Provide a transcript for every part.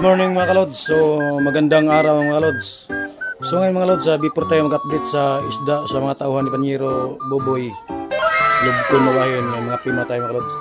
morning mga kalods. So magandang araw mga kalods. So ngayon mga kalods, before tayo mag-update sa isda sa mga tauhan ni Panyero Boboy Lubkon Mawahin, may mga pima tayo mga kalods.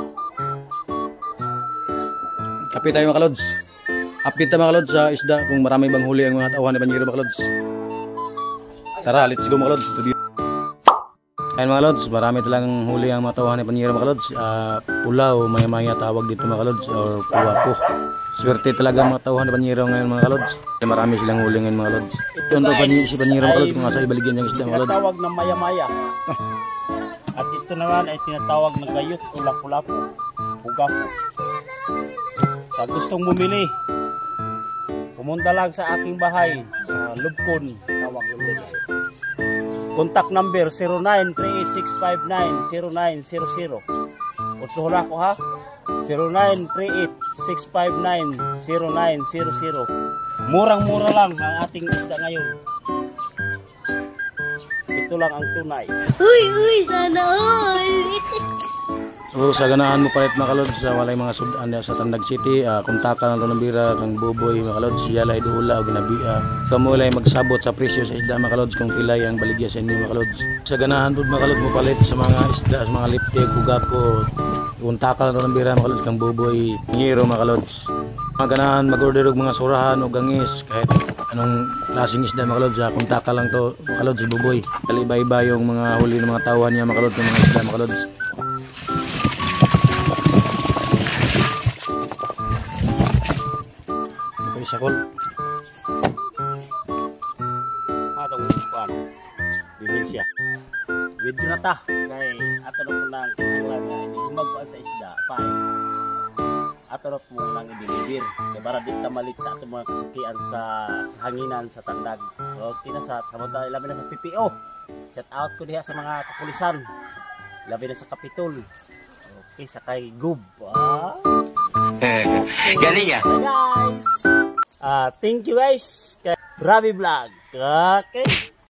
Kape tayo mga kalods. Update tayo mga kalods sa isda kung marami bang huli ang mga tauhan ni Panyero mga kalods. Tara, let's go mga kalods. Ayun mga kalods, marami talagang huli ang mga tauhan ni Panyero mga kalods. Pulaw, maya-maya tawag dito mga kalods, or puwapo. Swerte talaga mga tauhan ni Panyero ngayon mga kalods. Marami silang huli ngayon mga kalods. Ito ang si Panyero mga kalods kung asa ibaligyan niyang isda mga kalods. Tinatawag ng maya-maya. At ito naman ay tinatawag ng gayot o lapu-lapu. Pugapo. Sa gustong bumili, pumunta lang sa aking bahay sa Lubkon. Tawag yung nila. Contact number 0938-659-0900. Utuhula ko ha. 0938-659-0900. Murang-mura lang ang ating isda ngayon. Ito lang ang tunay. Uy, sana all. So sa ganahan mo palit mga kalods, walay mga sudan sa Tandag City, kontakan ng Tonambira kang Boboy mga kalods, yalay duula o ginabi. Kamulay magsabot sa presyo sa isda mga kalods kung pilay ang baligya sa inyo mga kalods. Sa ganahan po mga kalods mo palit sa mga isda, sa mga liptig, kugapo, kontakan ng Tonambira mga kalods kang Boboy Panyero mga kalods. Mga ganahan mag-order og mga surahan o gangis kahit anong klaseng isda mga kalods, kontakan lang to mga kalods si Boboy. Iba-iba yung mga huli ng mga tauhan niya mga kalods, ng mga isda mga kalods. Sakol. Atong kuan. Bilin siya. Video na ta kay ato na po nang kinahanglan nga ini humagkuan sa isda pay. Ato na po nang i-deliver kay para di ta malit sa ato mga kasakian sa hanginan sa Tandag. Okay na sa samota labi na sa PPO. Shout out ko diha sa mga kapulisan. Labi na sa Kapitol. Okay sa kay Gub. Galing ya. Guys. Thank you guys. Grabe vlog. Okay.